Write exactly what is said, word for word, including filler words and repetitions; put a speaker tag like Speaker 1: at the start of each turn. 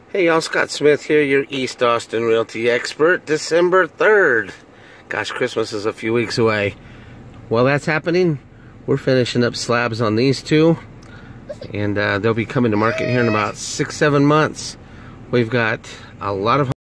Speaker 1: Hey y'all, Scott Smith here, your East Austin Realty expert. December third. Gosh, Christmas is a few weeks away. While that's happening, we're finishing up slabs on these two. And uh, they'll be coming to market here in about six, seven months. We've got a lot of